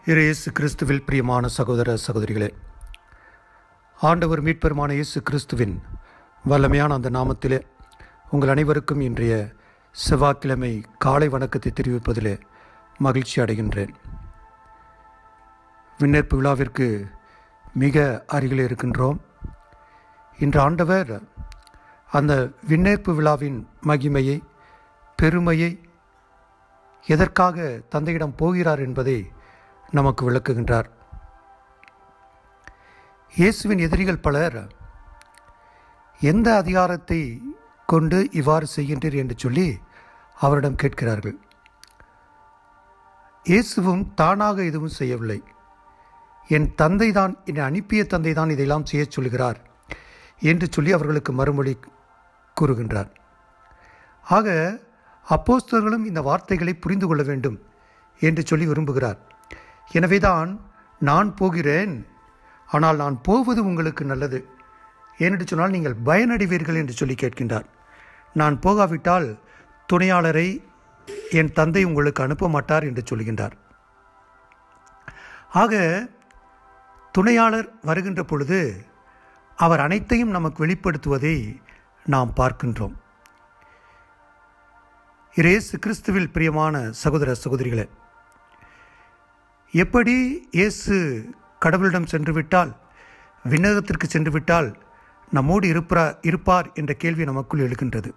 இயேசு கிறிஸ்துவில் பிரியமான சகோதர சகோதரிகளே, ஆண்டவர் மீட்பெருமான இயேசு கிறிஸ்துவின் வல்லமையான அந்த நாமத்திலே உங்கள் அனைவருக்கும் இன்றைய செவ்வாய்க்கிழமை காலை வணக்கத்தை தெரிவிப்பதிலே மகிழ்ச்சி அடைகின்றேன். விண்ணேற்பு விழாவிற்கு மிக அருகில் இருக்கின்றோம். இன்று ஆண்டவர் அந்த விண்ணேற்பு விழாவின் மகிமையை, பெருமையை, எதற்காக தந்தையிடம் போகிறார் என்பதை நமக்கு விளக்குகின்றார். இயேசுவின் எதிரிகள் பலர் எந்த அதிகாரத்தை கொண்டு இவ்வாறு செய்கின்றீர் என்று சொல்லி அவரிடம் கேட்கிறார்கள். இயேசுவும் தானாக எதுவும் செய்யவில்லை. என் தந்தை தான், என்னை அனுப்பிய தந்தை தான் இதையெல்லாம் செய்ய சொல்கிறார் என்று சொல்லி அவர்களுக்கு மறுமொழி கூறுகின்றார். ஆக அப்போஸ்தலர்களும் இந்த வார்த்தைகளை புரிந்து கொள்ள வேண்டும் என்று சொல்லி விரும்புகிறார். எனவேதான் நான் போகிறேன், ஆனால் நான் போவது உங்களுக்கு நல்லது ஏனென்று சொன்னால் நீங்கள் பயனடைவீர்கள் என்று சொல்லி கேட்கின்றார். நான் போகாவிட்டால் துணையாளரை என் தந்தை உங்களுக்கு அனுப்ப மாட்டார் என்று சொல்கின்றார். ஆக துணையாளர் வருகின்ற பொழுது அவர் அனைத்தையும் நமக்கு வெளிப்படுத்துவதை நாம் பார்க்கின்றோம். இயேசு கிறிஸ்துவில் பிரியமான சகோதர சகோதரிகளே, எப்படி இயேசு கடவுளிடம் சென்று விட்டால், விண்ணகத்திற்கு சென்று விட்டால் நம்மோடு இருப்பார் என்ற கேள்வி நமக்குள் எழுகின்றது.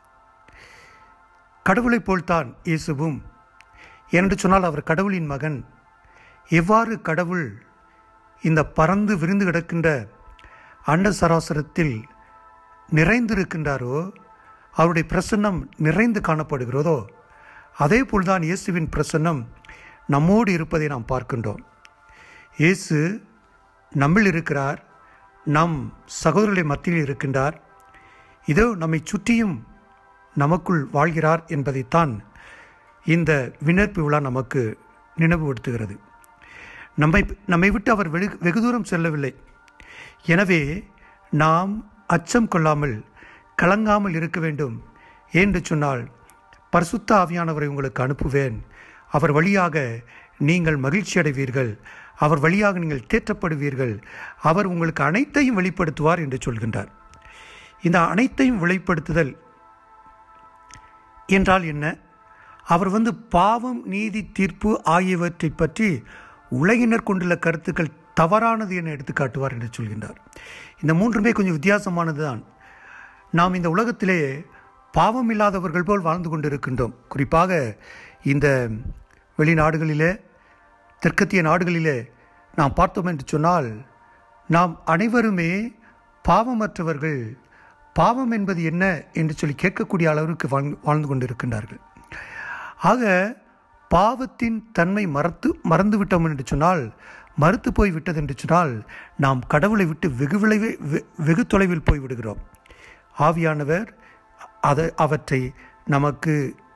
கடவுளைப் போல்தான் இயேசுவும். என்று சொன்னால் அவர் கடவுளின் மகன். எவ்வாறு கடவுள் இந்த பறந்து விரிந்து கிடக்கின்ற அண்ட சராசரத்தில் நிறைந்திருக்கின்றாரோ, அவருடைய பிரசன்னம் நிறைந்து காணப்படுகிறதோ, அதே போல்தான் இயேசுவின் பிரசன்னம் நம்மோடு இருப்பதை நாம் பார்க்கின்றோம். இயேசு நம்மில் இருக்கிறார், நம் சகோதரர்களை மத்தியில் இருக்கின்றார், இதோ நம்மை சுற்றியும் நமக்குள் வாழ்கிறார் என்பதைத்தான் இந்த விண்ணேற்பு விழா நமக்கு நினைவுபடுத்துகிறது. நம்மை விட்டு அவர் வெகு தூரம் செல்லவில்லை. எனவே நாம் அச்சம் கொள்ளாமல், கலங்காமல் இருக்க வேண்டும் என்று சொன்னால், பரிசுத்த ஆவியானவரை உங்களுக்கு அனுப்புவேன், அவர் வழியாக நீங்கள் மகிழ்ச்சி அடைவீர்கள், அவர் வழியாக நீங்கள் தேற்றப்படுவீர்கள், அவர் உங்களுக்கு அனைத்தையும் வெளிப்படுத்துவார் என்று சொல்கின்றார். இந்த அனைத்தையும் வெளிப்படுத்துதல் என்றால் என்ன? அவர் பாவம், நீதி, தீர்ப்பு ஆகியவற்றை பற்றி உலகினர் கொண்டுள்ள கருத்துக்கள் தவறானது என எடுத்து காட்டுவார் என்று சொல்கின்றார். இந்த மூன்றுமே கொஞ்சம் வித்தியாசமானது தான். நாம் இந்த உலகத்திலே பாவம் இல்லாதவர்கள் போல் வாழ்ந்து கொண்டு இருக்கின்றோம். குறிப்பாக இந்த வெளிநாடுகளிலே, தெற்கத்திய நாடுகளிலே நாம் பார்த்தோம் என்று சொன்னால், நாம் அனைவருமே பாவமற்றவர்கள். பாவம் என்பது என்ன என்று சொல்லி கேட்கக்கூடிய அளவிற்கு வாழ்ந்து கொண்டு இருக்கின்றார்கள். ஆக பாவத்தின் தன்மை மறந்து விட்டோம் என்று சொன்னால், மறுத்து போய் விட்டது என்று சொன்னால், நாம் கடவுளை விட்டு வெகு தொலைவில் போய்விடுகிறோம். ஆவியானவர் அவற்றை நமக்கு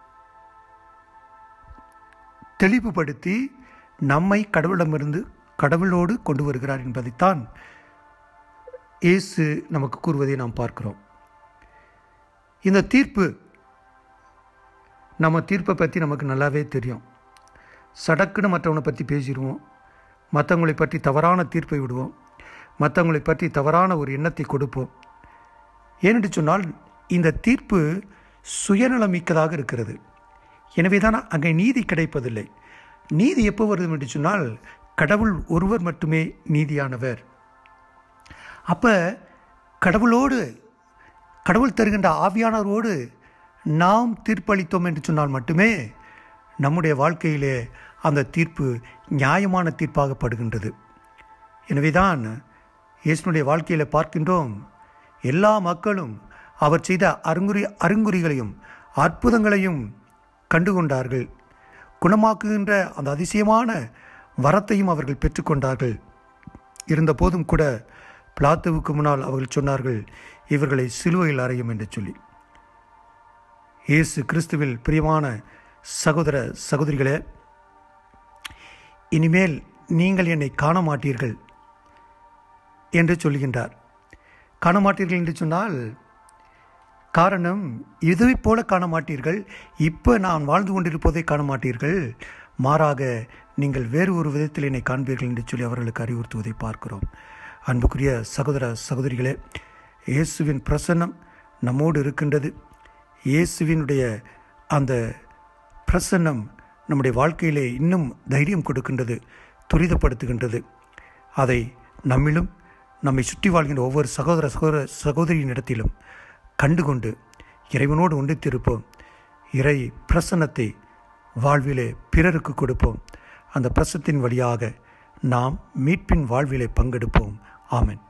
தெளிவுபடுத்தி நம்மை கடவுளோடு கொண்டு வருகிறார் என்பதைத்தான் இயேசு நமக்கு கூறுவதை நாம் பார்க்கிறோம். இந்த தீர்ப்பு, நம்ம தீர்ப்பை பற்றி நமக்கு நல்லாவே தெரியும். சடக்குன்னு மற்றவனை பற்றி பேசிடுவோம், மற்றவங்களை பற்றி தவறான தீர்ப்பை விடுவோம், மற்றவங்களை பற்றி தவறான ஒரு எண்ணத்தை கொடுப்போம். ஏனென்று சொன்னால் இந்த தீர்ப்பு சுயநலமிக்கதாக இருக்கிறது. எனவே தான் அங்கே நீதி கிடைப்பதில்லை. நீதி எப்போ வருது என்று சொன்னால், கடவுள் ஒருவர் மட்டுமே நீதியானவர். அப்போ கடவுள் தருகின்ற ஆவியானவரோடு நாம் தீர்ப்பளித்தோம் என்று சொன்னால் மட்டுமே நம்முடைய வாழ்க்கையிலே அந்த தீர்ப்பு நியாயமான தீர்ப்பாகப்படுகின்றது. எனவே தான் இயேசுனுடைய வாழ்க்கையில் பார்க்கின்றோம், எல்லா மக்களும் அவர் செய்த அருங்குறிகளையும் அற்புதங்களையும் கண்டுகொண்டார்கள். குணமாக்குகின்ற அந்த அதிசயமான வரத்தையும் அவர்கள் பெற்றுக்கொண்டார்கள். இருந்த போதும் கூட பிலாத்துவுக்கு முன்னால் அவர்கள் சொன்னார்கள், இவர்களை சிலுவையில் அறையும் என்று சொல்லி. இயேசு கிறிஸ்துவில் பிரியமான சகோதர சகோதரிகளே, இனிமேல் நீங்கள் என்னை காண மாட்டீர்கள் என்று சொல்கின்றார். காண மாட்டீர்கள் என்று சொன்னால் காரணம், இதுவை போல காண மாட்டீர்கள், இப்போ நான் வாழ்ந்து கொண்டிருப்பதை காண மாட்டீர்கள், மாறாக நீங்கள் வேறு ஒரு விதத்தில் என்னை காண்பீர்கள் என்று சொல்லி அவர்களுக்கு அறிவுறுத்துவதை பார்க்கிறோம். அன்புக்குரிய சகோதர சகோதரிகளே, இயேசுவின் பிரசன்னம் நம்மோடு இருக்கின்றது. இயேசுவினுடைய அந்த பிரசன்னம் நம்முடைய வாழ்க்கையிலே இன்னும் தைரியம் கொடுக்கின்றது, துரிதப்படுத்துகின்றது. அதை நம்மிலும் நம்மை சுற்றி வாழ்கின்ற ஒவ்வொரு சகோதரியின் இடத்திலும் கண்டுகொண்டு இறைவனோடு ஒன்றித்திருப்போம். இறை பிரசன்னத்தை வாழ்விலே பிறருக்கு கொடுப்போம். அந்த பிரசனத்தின் வழியாக நாம் மீட்பின் வாழ்விலே பங்கெடுப்போம். ஆமென்.